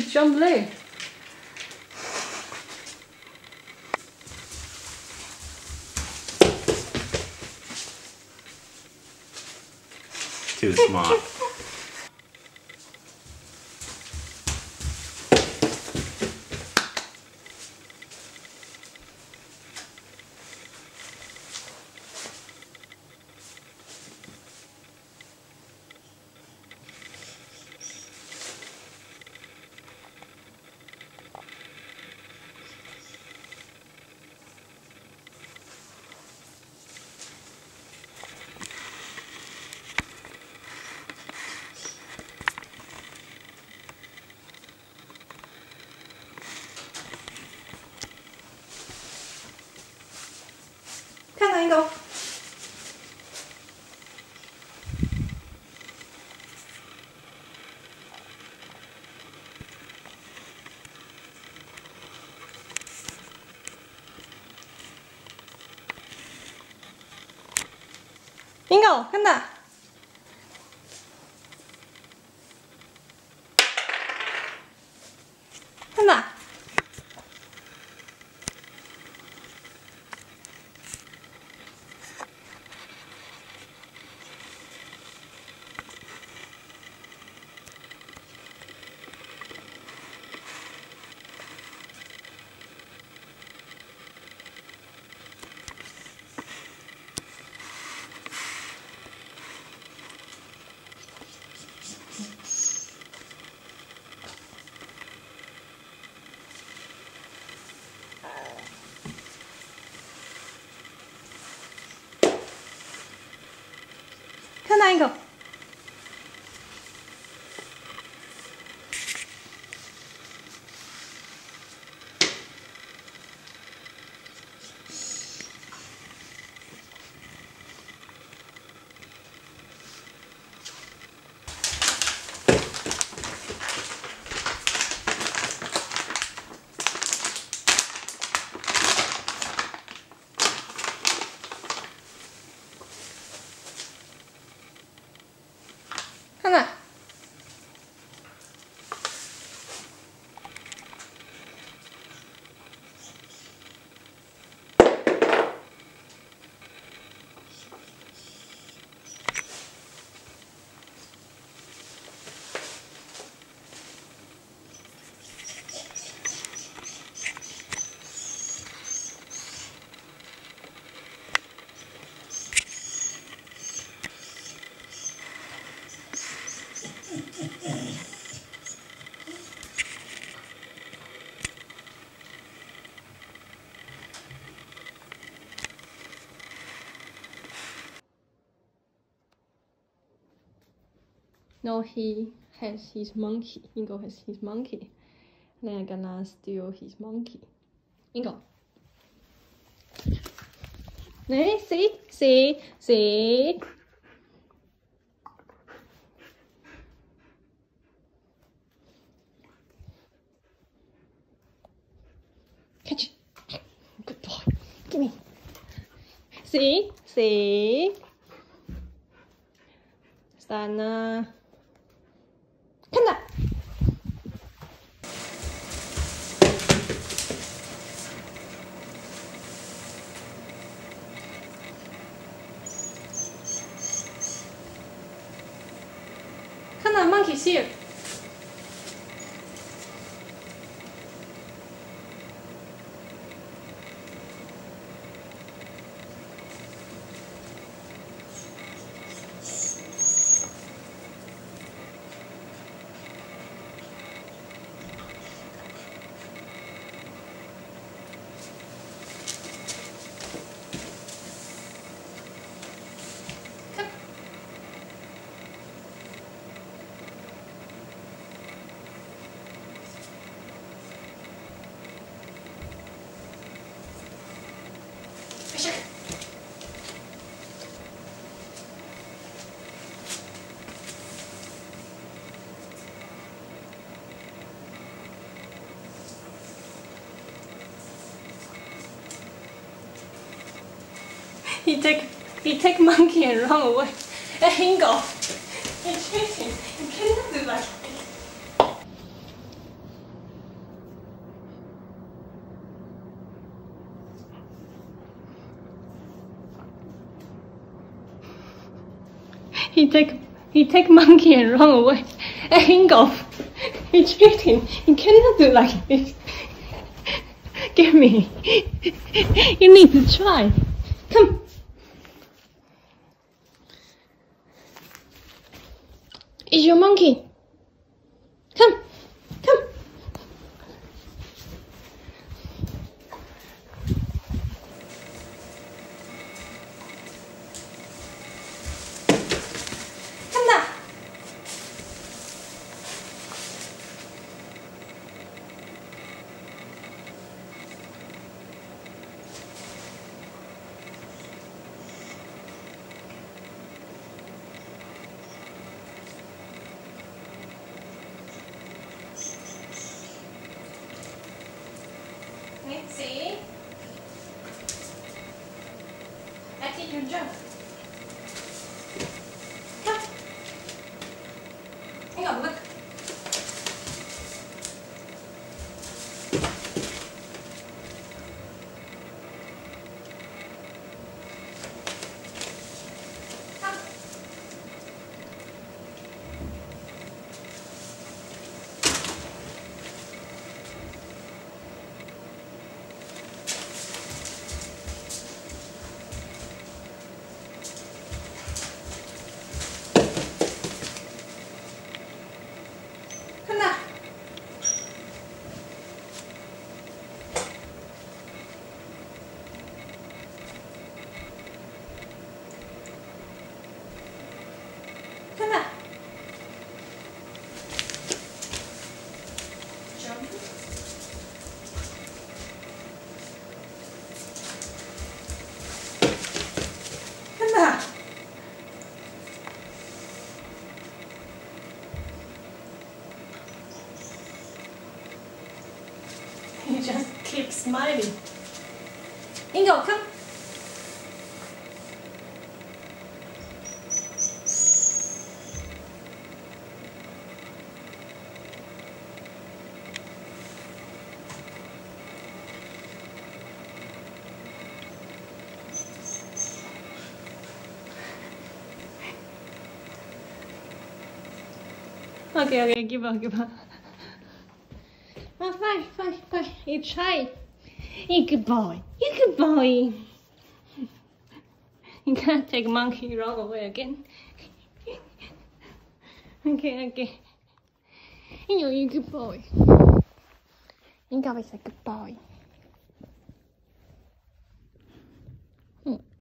John Blue. Too smart. Can I go? Bingo, 간다. 간다. Can I go? 하나. No, he has his monkey. Ingo has his monkey. And I'm gonna steal his monkey. Ingo. Đấy, see. Catch. Good boy. Give me. See. Sana. 간다. Come on, monkey, here. He take monkey and run away. Ingo, he's cheating. You cannot do that. He take monkey and run away. Ingo, he cheating. You cannot do like this. Give me. You need to try. Come. It's your monkey. Come. Come. Come now. Let's see. I teach you jump. Come. Hang on, look. Come. Come now. Come now. Jump. Come now. You just keep smiling. Ingo, come. Okay, give up. Oh, fine. You try. You good boy. You can't take monkey run away again. Okay. You good boy. You always a good boy.